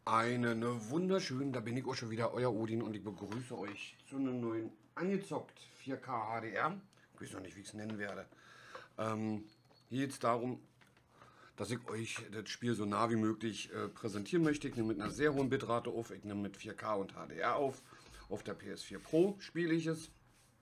Einen wunderschönen, da bin ich auch schon wieder, euer Odin, und ich begrüße euch zu einem neuen Angezockt 4K HDR. Ich weiß noch nicht, wie ich es nennen werde. Hier geht es darum, dass ich euch das Spiel so nah wie möglich präsentieren möchte. Ich nehme mit einer sehr hohen Bitrate auf, ich nehme mit 4K und HDR auf. Auf der PS4 Pro spiele ich es.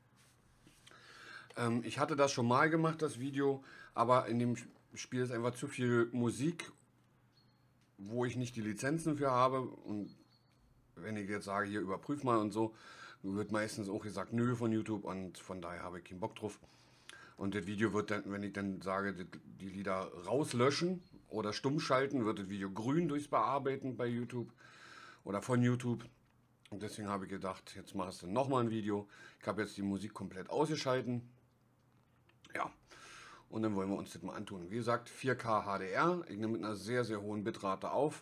Ich hatte das schon mal gemacht, das Video, aber in dem Spiel ist einfach zu viel Musik, wo ich nicht die Lizenzen für habe. Und wenn ich jetzt sage, hier überprüf mal und so, wird meistens auch gesagt, nö, von YouTube, und von daher habe ich keinen Bock drauf. Und das Video wird dann, wenn ich dann sage, die Lieder rauslöschen oder stumm schalten, wird das Video grün durchs Bearbeiten bei YouTube oder von YouTube. Und deswegen habe ich gedacht, jetzt machst du nochmal ein Video. Ich habe jetzt die Musik komplett ausgeschalten. Ja, und dann wollen wir uns das mal antun. Wie gesagt, 4K HDR. Ich nehme mit einer sehr, sehr hohen Bitrate auf.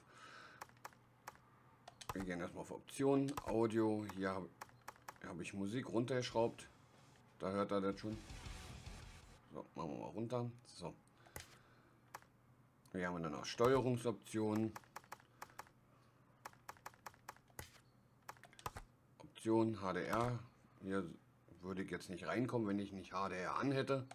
Wir gehen erstmal auf Optionen, Audio. Hier habe ich Musik runtergeschraubt. Da hört er das schon. So, machen wir mal runter. So. Wir haben dann noch Steuerungsoptionen. Option HDR. Hier würde ich jetzt nicht reinkommen, wenn ich nicht HDR an hätte.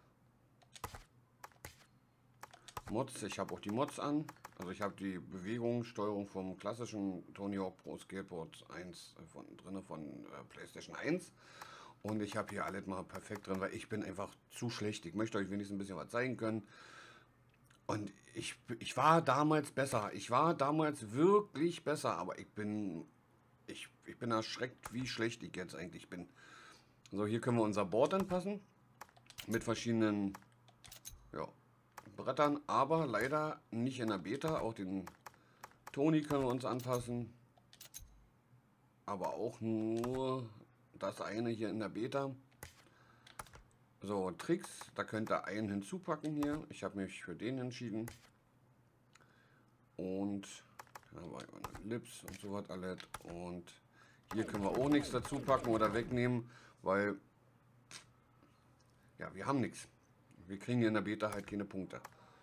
Mods, ich habe auch die Mods an. Also ich habe die Bewegungssteuerung vom klassischen Tony Hawk Pro Skateboard 1 von PlayStation 1. Und ich habe hier alles mal perfekt drin, weil ich bin einfach zu schlecht. Ich möchte euch wenigstens ein bisschen was zeigen können. Und ich war damals besser. Ich war damals wirklich besser, aber ich bin erschreckt, wie schlecht ich jetzt eigentlich bin. So, hier können wir unser Board anpassen. Mit verschiedenen, ja, Brettern, aber leider nicht in der Beta. Auch den Toni können wir uns anpassen, aber auch nur das eine hier in der Beta. So, Tricks, da könnt ihr einen hinzupacken hier. Ich habe mich für den entschieden. Und da haben wir Lips und so was alles. Und hier können wir auch nichts dazu packen oder wegnehmen, weil ja, wir haben nichts. Wir kriegen hier in der Beta halt keine Punkte.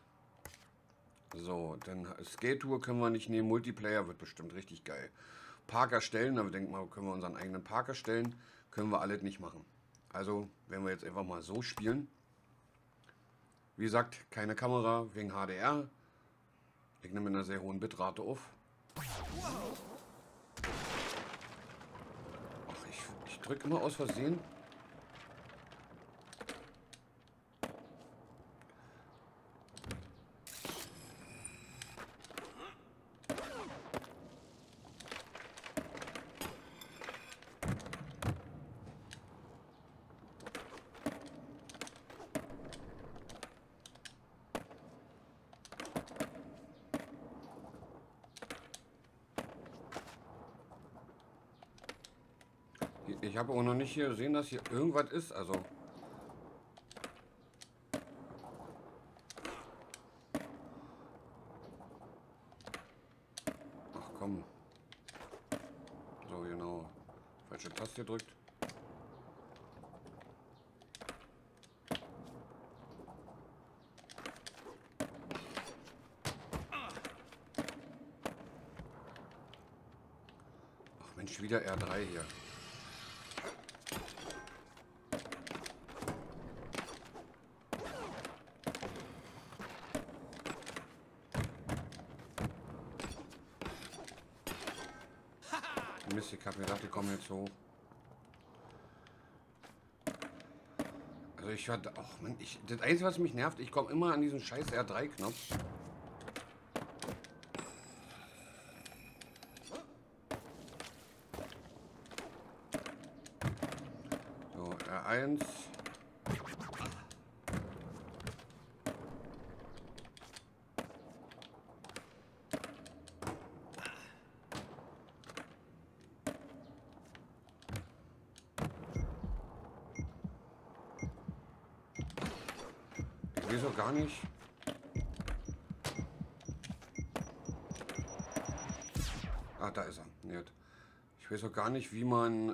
So, dann Skate Tour können wir nicht nehmen. Multiplayer wird bestimmt richtig geil. Park erstellen, aber denkt mal, können wir unseren eigenen Park erstellen. Können wir alles nicht machen. Also, wenn wir jetzt einfach mal so spielen. Wie gesagt, keine Kamera wegen HDR. Ich nehme mit einer sehr hohen Bitrate auf. Ach, ich drücke immer aus Versehen. Ich habe auch noch nicht hier gesehen, dass hier irgendwas ist. Also ach komm. So, genau. Falsche Taste gedrückt. Ach Mensch, wieder R3 hier. Mist, ich habe gedacht, die kommen jetzt hoch. Also ich hatte, ach man, das Einzige, was mich nervt, ich komme immer an diesen scheiß R3-Knopf. So, R1. Ich weiß auch gar nicht. Ah, da ist er. Nicht. Ich weiß auch gar nicht, wie man.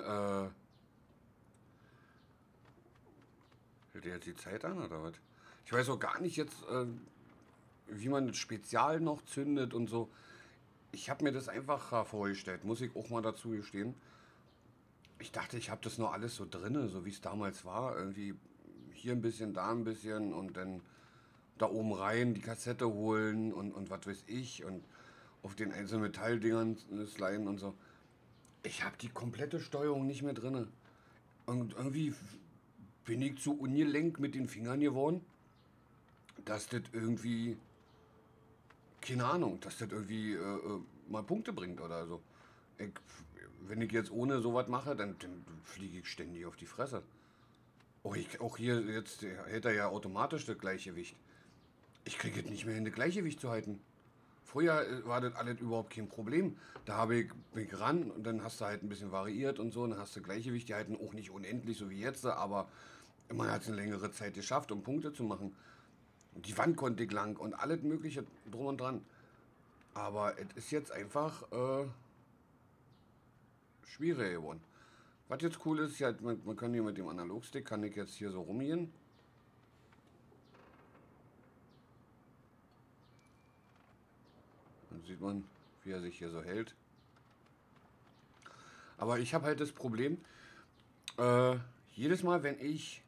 Hält der jetzt die Zeit an oder was? Ich weiß auch gar nicht jetzt, wie man das Spezial noch zündet und so. Ich habe mir das einfacher vorgestellt, muss ich auch mal dazu gestehen. Ich dachte, ich habe das noch alles so drinne, so wie es damals war. Irgendwie hier ein bisschen, da ein bisschen und dann da oben rein die Kassette holen und was weiß ich und auf den einzelnen Metalldingern sliden und so. Ich habe die komplette Steuerung nicht mehr drinne. Und irgendwie bin ich zu ungelenkt mit den Fingern geworden, dass das irgendwie, keine Ahnung, dass das irgendwie mal Punkte bringt oder so. Ich, wenn ich jetzt ohne sowas mache, dann fliege ich ständig auf die Fresse. Auch hier jetzt hält er ja automatisch das Gleichgewicht. Ich kriege es nicht mehr hin, das Gleichgewicht zu halten. Früher war das alles überhaupt kein Problem. Bin ich ran und dann hast du halt ein bisschen variiert und so. Dann hast du Gleichgewicht, die halten auch nicht unendlich, so wie jetzt, aber man hat es eine längere Zeit geschafft, um Punkte zu machen. Und die Wand konnte ich lang und alles Mögliche drum und dran. Aber es ist jetzt einfach schwieriger geworden. Was jetzt cool ist, ja, man kann hier mit dem Analogstick, kann ich jetzt hier so rumgehen. Dann sieht man, wie er sich hier so hält. Aber ich habe halt das Problem, jedes Mal, wenn ich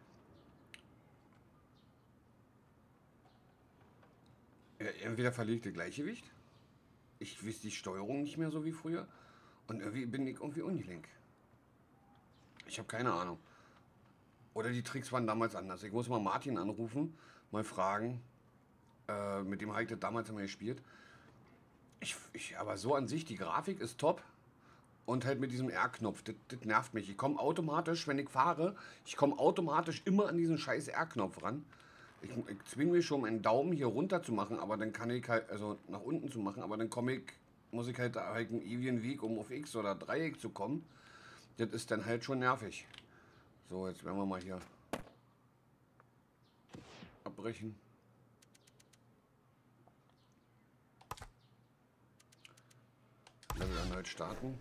entweder verliere ich das Gleichgewicht, ich weiß die Steuerung nicht mehr so wie früher und irgendwie bin ich irgendwie ungelenk. Ich habe keine Ahnung. Oder die Tricks waren damals anders. Ich muss mal Martin anrufen, mal fragen. Mit dem habe ich das damals immer gespielt. Aber so an sich, die Grafik ist top. Und halt mit diesem R-Knopf, das nervt mich. Ich komme automatisch, wenn ich fahre, ich komme automatisch immer an diesen scheiß R-Knopf ran. Ich zwinge mich schon, meinen Daumen hier runter zu machen, aber dann kann ich halt, also nach unten zu machen, aber dann muss ich halt einen ewigen Weg, um auf X oder Dreieck zu kommen. Das ist dann halt schon nervig. So, jetzt werden wir mal hier abbrechen. Level erneut starten.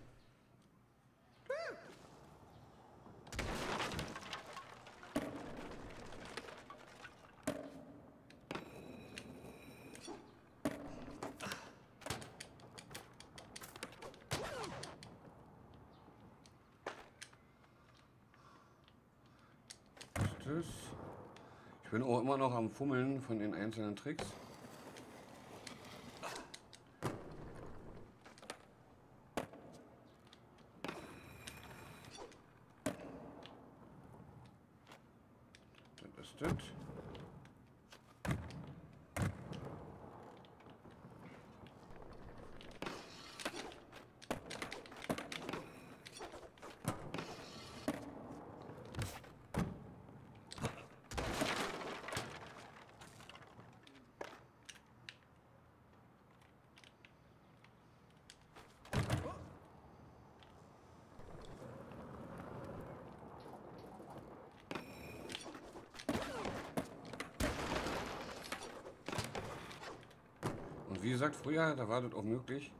Ich bin auch immer noch am Fummeln von den einzelnen Tricks. Das ist das. Und wie gesagt, früher, da war das auch möglich.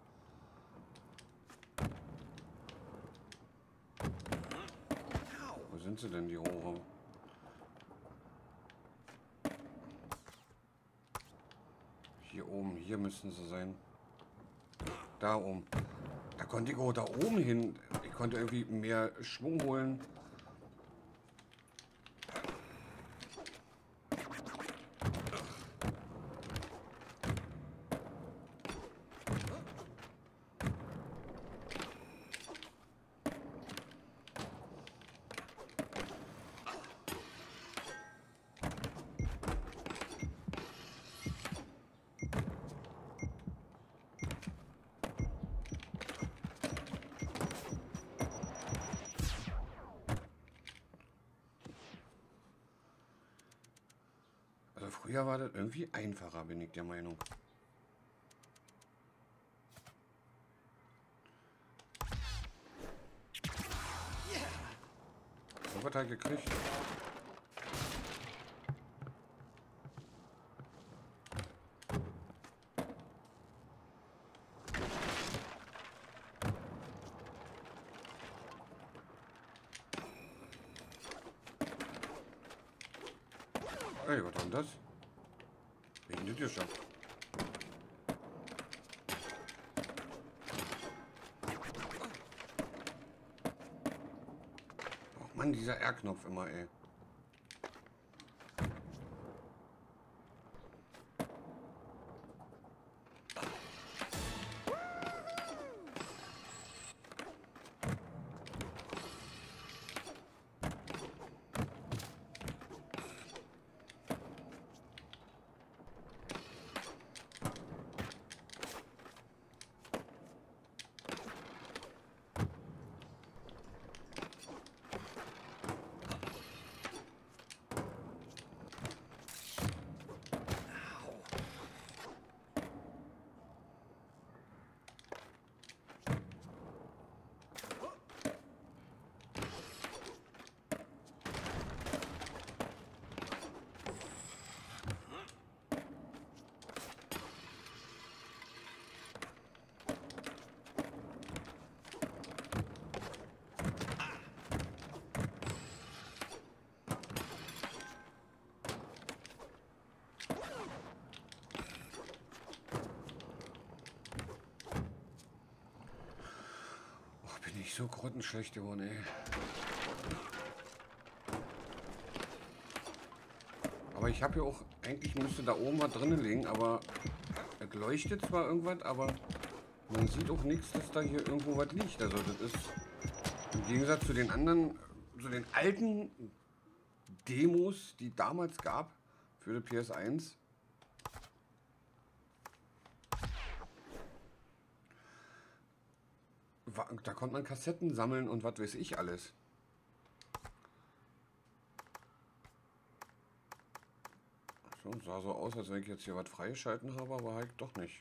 Wo sind sie denn, die Rohre? Hier oben, hier müssten sie sein. Da oben. Da konnte ich auch da oben hin. Ich konnte irgendwie mehr Schwung holen. Früher war das irgendwie einfacher, bin ich der Meinung. So was hat gekriegt. Ey, was war denn das? Wie denn das geschafft? Mann, dieser R-Knopf immer, ey. Bin ich so grottenschlecht geworden, ey. Aber ich habe ja auch, eigentlich müsste da oben was drinnen liegen, aber es leuchtet zwar irgendwas, aber man sieht auch nichts, dass da hier irgendwo was liegt. Also das ist im Gegensatz zu den anderen, zu den alten Demos, die damals gab für die PS1. Da konnte man Kassetten sammeln und was weiß ich alles. So, sah so aus, als wenn ich jetzt hier was freischalten habe, aber halt doch nicht.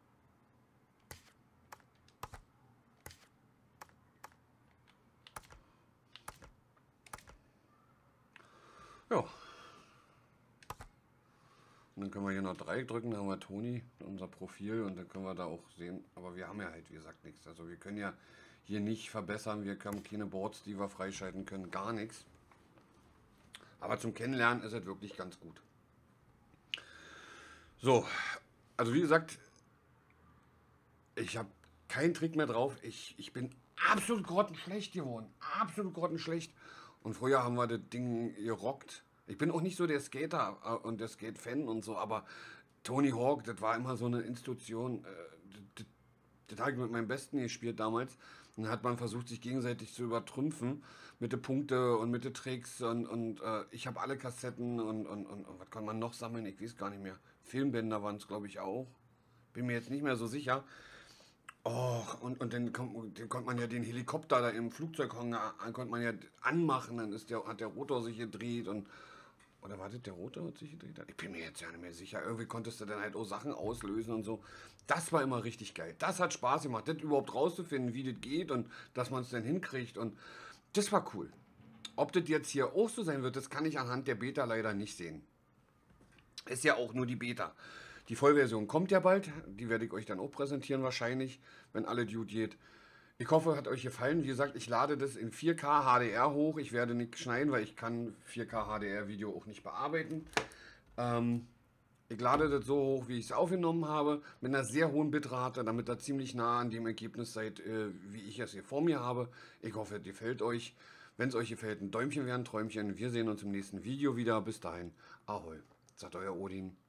Ja. Und dann können wir hier noch Dreieck drücken, dann haben wir Toni, unser Profil, und dann können wir da auch sehen. Aber wir haben ja halt, wie gesagt, nichts. Also wir können ja hier nicht verbessern, wir haben keine Boards, die wir freischalten können, gar nichts. Aber zum Kennenlernen ist es wirklich ganz gut. So, also wie gesagt, ich habe keinen Trick mehr drauf. Ich bin absolut grottenschlecht geworden. Absolut grottenschlecht. Und früher haben wir das Ding gerockt. Ich bin auch nicht so der Skater und der Skate-Fan und so, aber Tony Hawk, das war immer so eine Institution. Das habe ich mit meinem Besten gespielt damals. Und dann hat man versucht, sich gegenseitig zu übertrümpfen mit den Punkten und mit den Tricks. Und ich habe alle Kassetten und was kann man noch sammeln? Ich weiß gar nicht mehr. Filmbänder waren es, glaube ich, auch. Bin mir jetzt nicht mehr so sicher. Oh, und dann konnte man ja den Helikopter da im Flugzeughangar konnte man ja anmachen. Dann hat der Rotor sich gedreht und. Oder war das der Rotor, hat sich gedreht? Ich bin mir jetzt ja nicht mehr sicher. Irgendwie konntest du dann halt auch Sachen auslösen und so. Das war immer richtig geil. Das hat Spaß gemacht, das überhaupt rauszufinden, wie das geht und dass man es dann hinkriegt. Und das war cool. Ob das jetzt hier auch so sein wird, das kann ich anhand der Beta leider nicht sehen. Ist ja auch nur die Beta. Die Vollversion kommt ja bald. Die werde ich euch dann auch präsentieren wahrscheinlich, wenn alle Dude geht. Ich hoffe, hat euch gefallen. Wie gesagt, ich lade das in 4K HDR hoch. Ich werde nicht schneiden, weil ich kann 4K HDR Video auch nicht bearbeiten. Ich lade das so hoch, wie ich es aufgenommen habe, mit einer sehr hohen Bitrate, damit ihr ziemlich nah an dem Ergebnis seid, wie ich es hier vor mir habe. Ich hoffe, es gefällt euch. Wenn es euch gefällt, ein Däumchen wäre ein Träumchen. Wir sehen uns im nächsten Video wieder. Bis dahin, Ahoi, sagt euer Odin.